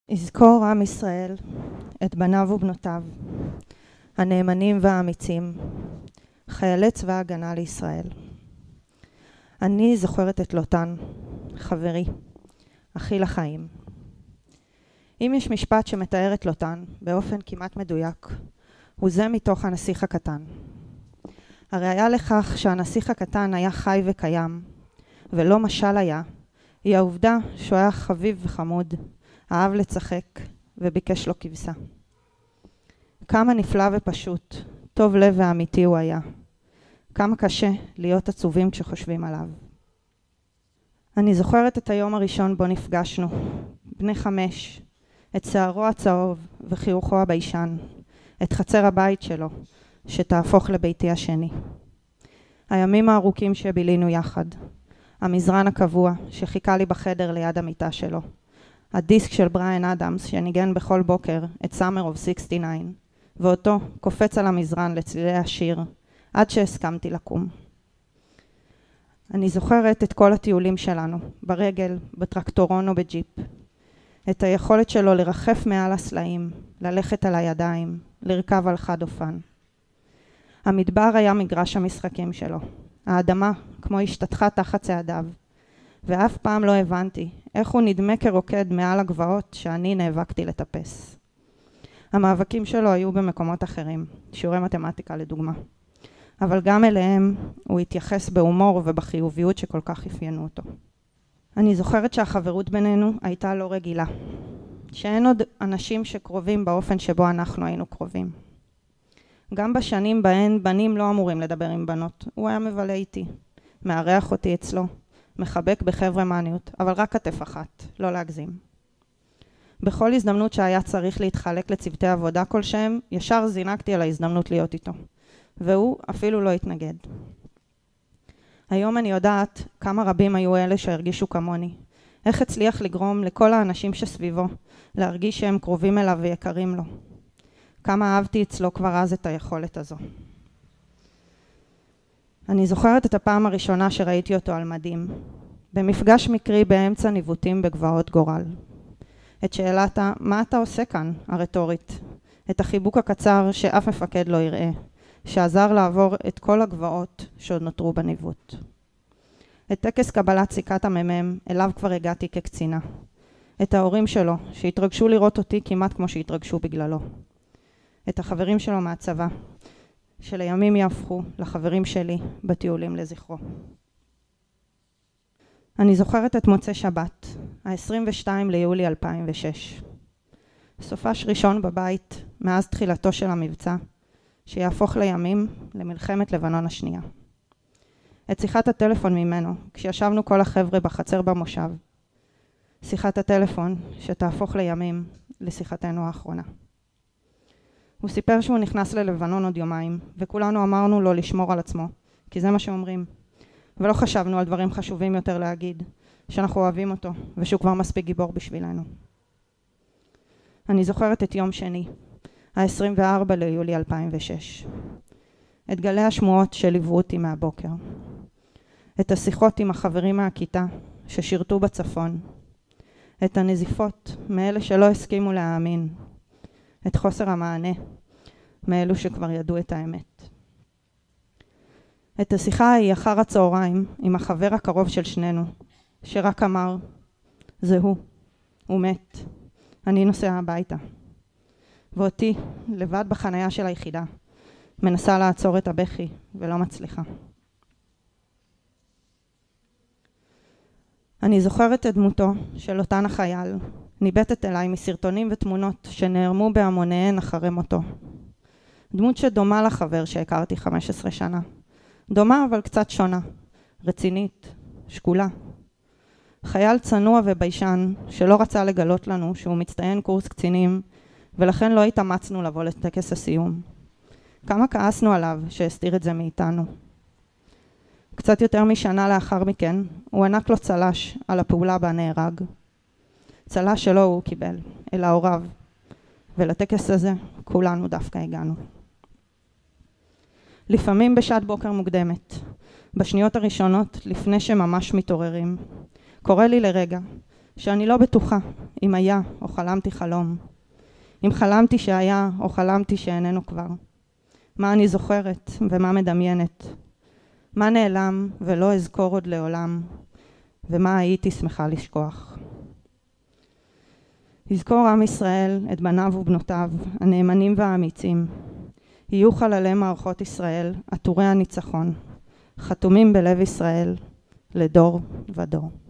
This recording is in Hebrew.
יזכור עם ישראל את בניו ובנותיו, הנאמנים והאמיצים, חיילי צבא הגנה לישראל. אני זוכרת את לוטן, חברי, אחי לחיים. אם יש משפט שמתאר את לוטן באופן כמעט מדויק, הוא זה מתוך הנסיך הקטן. הראיה לכך שהנסיך הקטן היה חי וקיים, ולא משל היה, היא העובדה שהוא היה חביב וחמוד, אהב לצחק וביקש לו כבשה. כמה נפלא ופשוט, טוב לב ואמיתי הוא היה. כמה קשה להיות עצובים כשחושבים עליו. אני זוכרת את היום הראשון בו נפגשנו, בני 5, את שערו הצהוב וחיוכו הביישן, את חצר הבית שלו, שתהפוך לביתי השני. הימים הארוכים שבילינו יחד, המזרן הקבוע שחיכה לי בחדר ליד המיטה שלו, הדיסק של בריאן אדמס שניגן בכל בוקר את Summer of 69, ואותו קופץ על המזרן לצלילי השיר, עד שהסכמתי לקום. אני זוכרת את כל הטיולים שלנו, ברגל, בטרקטורון או בג'יפ. את היכולת שלו לרחף מעל הסלעים, ללכת על הידיים, לרכב על חד אופן. המדבר היה מגרש המשחקים שלו. האדמה כמו השתתחה תחת צעדיו, ואף פעם לא הבנתי איך הוא נדמה כרוקד מעל הגבעות שאני נאבקתי לטפס. המאבקים שלו היו במקומות אחרים, שיעורי מתמטיקה לדוגמה. אבל גם אליהם הוא התייחס בהומור ובחיוביות שכל כך אפיינו אותו. אני זוכרת שהחברות בינינו הייתה לא רגילה, שאין עוד אנשים שקרובים באופן שבו אנחנו היינו קרובים. גם בשנים בהן בנים לא אמורים לדבר עם בנות, הוא היה מבלה איתי, מארח אותי אצלו, מחבק בחבר'ה מניות, אבל רק כתף אחת, לא להגזים. בכל הזדמנות שהיה צריך להתחלק לצוותי עבודה כלשהם, ישר זינקתי על ההזדמנות להיות איתו, והוא אפילו לא התנגד. היום אני יודעת כמה רבים היו אלה שהרגישו כמוני, איך הצליח לגרום לכל האנשים שסביבו להרגיש שהם קרובים אליו ויקרים לו. כמה אהבתי אצלו כבר אז את היכולת הזו. אני זוכרת את הפעם הראשונה שראיתי אותו על מדים, במפגש מקרי באמצע ניווטים בגבעות גורל. את שאלת מה אתה עושה כאן, הרטורית, את החיבוק הקצר שאף מפקד לא יראה, שעזר לעבור את כל הגבעות שעוד נותרו בניווט. את טקס קבלת סיכת הממם, אליו כבר הגעתי כקצינה. את ההורים שלו, שהתרגשו לראות אותי כמעט כמו שהתרגשו בגללו. את החברים שלו מהצבא, שלימים יהפכו לחברים שלי בטיולים לזכרו. אני זוכרת את מוצאי שבת, ה-22 ליולי 2006. סופש ראשון בבית מאז תחילתו של המבצע, שיהפוך לימים למלחמת לבנון השנייה. את שיחת הטלפון ממנו, כשישבנו כל החבר'ה בחצר במושב. שיחת הטלפון שתהפוך לימים לשיחתנו האחרונה. הוא סיפר שהוא נכנס ללבנון עוד יומיים, וכולנו אמרנו לו לשמור על עצמו, כי זה מה שאומרים. ולא חשבנו על דברים חשובים יותר להגיד, שאנחנו אוהבים אותו, ושהוא כבר מספיק גיבור בשבילנו. אני זוכרת את יום שני, ה-24 ליולי 2006. את גלי השמועות שליוו אותי מהבוקר. את השיחות עם החברים מהכיתה ששירתו בצפון. את הנזיפות מאלה שלא הסכימו להאמין. את חוסר המענה מאלו שכבר ידעו את האמת. את השיחה ההיא אחר הצהריים עם החבר הקרוב של שנינו, שרק אמר, זה הוא מת, אני נוסע הביתה. ואותי, לבד בחנייה של היחידה, מנסה לעצור את הבכי ולא מצליחה. אני זוכרת את דמותו של לוטן החייל, ניבטת אליי מסרטונים ותמונות שנערמו בהמוניהן אחרי מותו. דמות שדומה לחבר שהכרתי 15 שנה. דומה אבל קצת שונה, רצינית, שקולה. חייל צנוע וביישן שלא רצה לגלות לנו שהוא מצטיין קורס קצינים, ולכן לא התאמצנו לבוא לטקס הסיום. כמה כעסנו עליו שהסתיר את זה מאיתנו. קצת יותר משנה לאחר מכן, הוא ענק לו צל"ש על הפעולה בה נהרג. צל"ש שלא הוא קיבל, אלא הוריו. ולטקס הזה כולנו דווקא הגענו. לפעמים בשעת בוקר מוקדמת, בשניות הראשונות לפני שממש מתעוררים, קורה לי לרגע שאני לא בטוחה אם היה או חלמתי חלום, אם חלמתי שהיה או חלמתי שאיננו כבר. מה אני זוכרת ומה מדמיינת, מה נעלם ולא אזכור עוד לעולם, ומה הייתי שמחה לשכוח. יזכור עם ישראל את בניו ובנותיו, הנאמנים והאמיצים. יהיו חללי מערכות ישראל, עטורי הניצחון, חתומים בלב ישראל, לדור ודור.